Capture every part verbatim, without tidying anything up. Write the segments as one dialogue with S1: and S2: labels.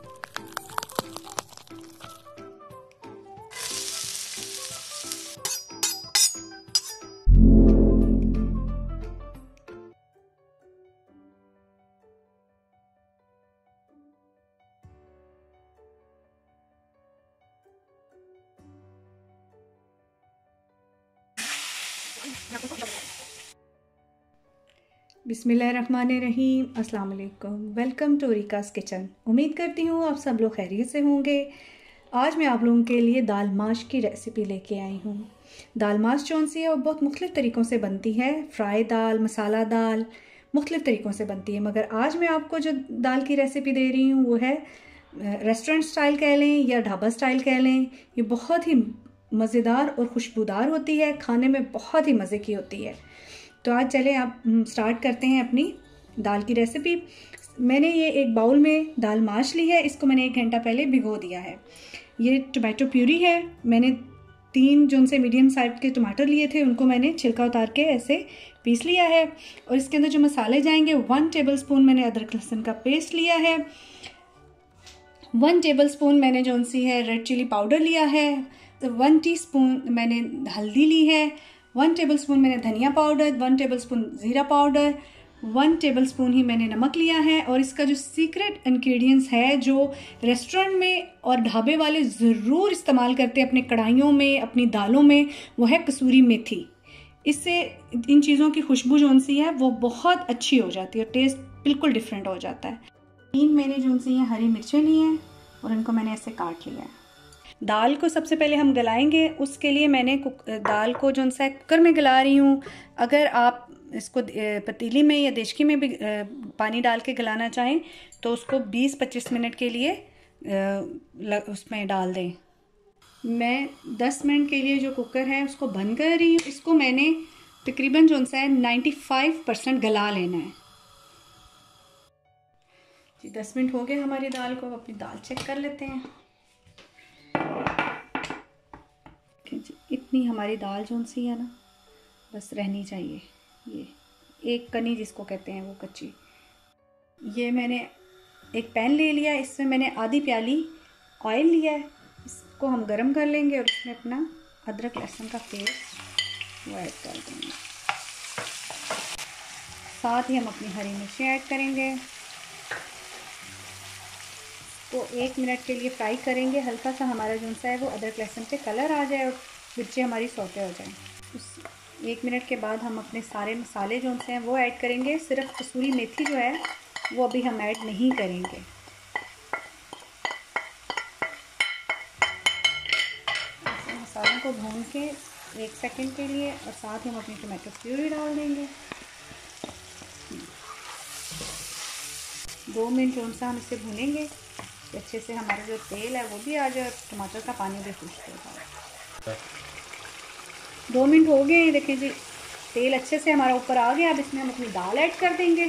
S1: बिस्मिल्लाहिर्रहमानिर्रहीम, अस्सलाम वालेकुम। Welcome to Rikas kitchen. उम्मीद करती हूँ आप सब लोग खैरियत से होंगे। आज मैं आप लोगों के लिए दाल माश की रेसिपी लेके आई हूँ। दाल माश जौन सी है वो बहुत मुख्तलिफ़ तरीक़ों से बनती है। फ्राई दाल, मसाला दाल, मुख्तलिफ़ तरीक़ों से बनती है, मगर आज मैं आपको जो दाल की रेसिपी दे रही हूँ वो है रेस्टोरेंट स्टाइल कह लें या ढाबा स्टाइल कह लें। ये बहुत ही मज़ेदार और खुशबूदार होती है, खाने में बहुत ही मज़े की होती है। तो आज चले आप स्टार्ट करते हैं अपनी दाल की रेसिपी। मैंने ये एक बाउल में दाल माश ली है, इसको मैंने एक घंटा पहले भिगो दिया है। ये टमाटो प्यूरी है। मैंने तीन जो से मीडियम साइज के टमाटर लिए थे, उनको मैंने छिलका उतार के ऐसे पीस लिया है। और इसके अंदर जो मसाले जाएंगे, वन टेबल स्पून मैंने अदरक लहसुन का पेस्ट लिया है, वन टेबल स्पून मैंने जो सी है रेड चिली पाउडर लिया है, वन टी स्पून मैंने हल्दी ली है, वन टेबलस्पून मैंने धनिया पाउडर, वन टेबलस्पून ज़ीरा पाउडर, वन टेबलस्पून ही मैंने नमक लिया है। और इसका जो सीक्रेट इंग्रेडिएंट्स है जो रेस्टोरेंट में और ढाबे वाले ज़रूर इस्तेमाल करते हैं अपने कढ़ाइयों में, अपनी दालों में, वो है कसूरी मेथी। इससे इन चीज़ों की खुशबू जो सी है वो बहुत अच्छी हो जाती है, टेस्ट बिल्कुल डिफरेंट हो जाता है। तीन मैंने जो सी है हरी मिर्चें ली हैं और इनको मैंने ऐसे काट लिया है। दाल को सबसे पहले हम गलाएंगे, उसके लिए मैंने दाल को जो सा कुकर में गला रही हूँ। अगर आप इसको पतीली में या देचकी में भी पानी डाल के गलाना चाहें तो उसको बीस पच्चीस मिनट के लिए उसमें डाल दें। मैं दस मिनट के लिए जो कुकर है उसको बंद कर रही हूँ। इसको मैंने तकरीबन जो सा है पचानवे परसेंट गला लेना है जी। दस मिनट हो गए हमारी दाल को। अपनी दाल चेक कर लेते हैं। इतनी हमारी दाल जो सी है ना, बस रहनी चाहिए। ये एक कनी जिसको कहते हैं वो कच्ची। ये मैंने एक पैन ले लिया, इसमें मैंने आधी प्याली ऑयल लिया है। इसको हम गरम कर लेंगे और इसमें अपना अदरक लहसुन का पेस्ट वो ऐड कर देंगे। साथ ही हम अपनी हरी मिर्ची ऐड करेंगे। तो एक मिनट के लिए फ्राई करेंगे, हल्का सा हमारा जो सा है वो अदरक लहसुन पे कलर आ जाए और मिर्चें हमारी सौते हो जाएं। उस एक मिनट के बाद हम अपने सारे मसाले जो से हैं वो ऐड करेंगे। सिर्फ कसूरी मेथी जो है वो अभी हम ऐड नहीं करेंगे। मसालों को भून के एक सेकंड के लिए और साथ ही हम अपनी टमाटो प्यूरी डाल देंगे। दो मिनट जो सा हम इसे भूनेंगे, अच्छे से हमारा जो तेल है वो भी आ जाए, टमाटर का पानी भी खुश्क हो जाए। दो मिनट हो गए हैं, देखें जी तेल अच्छे से हमारा ऊपर आ गया। अब इसमें हम अपनी दाल ऐड कर देंगे।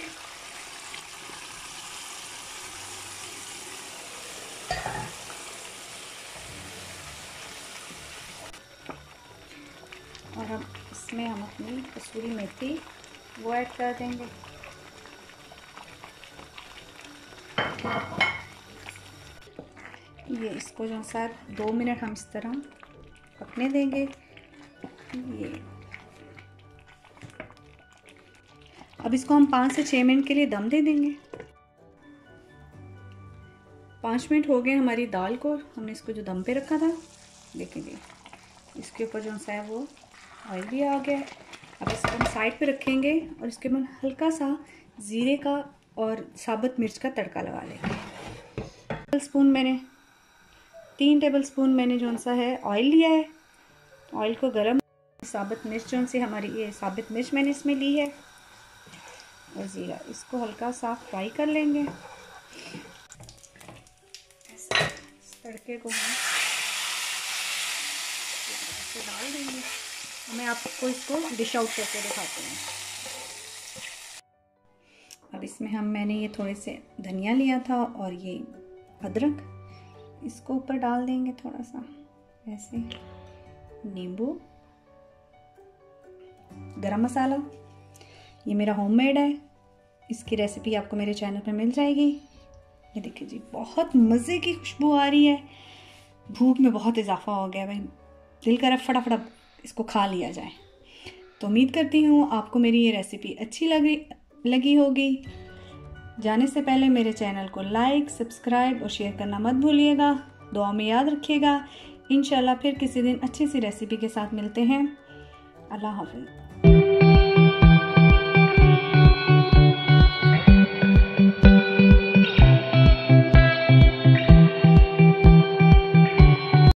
S1: और अब इसमें हम अपनी कसूरी मेथी वो ऐड कर देंगे। ये इसको जो सा दो मिनट हम इस तरह पकने देंगे। ये अब इसको हम पाँच से छः मिनट के लिए दम दे देंगे। पाँच मिनट हो गए हमारी दाल को, हमने इसको जो दम पे रखा था, देखेंगे इसके ऊपर जो सा है वो ऑयल भी आ गया है। अब इसको हम साइड पे रखेंगे और इसके बाद हल्का सा ज़ीरे का और साबुत मिर्च का तड़का लगा लेंगे। टेबल स्पून मैंने तीन टेबल स्पून मैंने जो सा है ऑयल लिया है। ऑयल को गरम, साबुत मिर्च जो सी हमारी ये साबुत मिर्च मैंने इसमें ली है और ज़ीरा, इसको हल्का सा फ्राई कर लेंगे। इस तड़के को हम डाल देंगे। मैं आपको इसको डिश आउट करके दिखाते हैं। अब इसमें हम मैंने ये थोड़े से धनिया लिया था और ये अदरक, इसको ऊपर डाल देंगे थोड़ा सा ऐसे। नींबू, गरम मसाला, ये मेरा होममेड है, इसकी रेसिपी आपको मेरे चैनल पर मिल जाएगी। ये देखिए जी, बहुत मज़े की खुशबू आ रही है। भूख में बहुत इजाफा हो गया भाई, दिल कर रहा है फटाफट इसको खा लिया जाए। तो उम्मीद करती हूँ आपको मेरी ये रेसिपी अच्छी लगी लगी होगी। जाने से पहले मेरे चैनल को लाइक, सब्सक्राइब और शेयर करना मत भूलिएगा। दुआ में याद रखिएगा। इंशाल्लाह फिर किसी दिन अच्छी सी रेसिपी के साथ मिलते हैं। अल्लाह हाफिज़।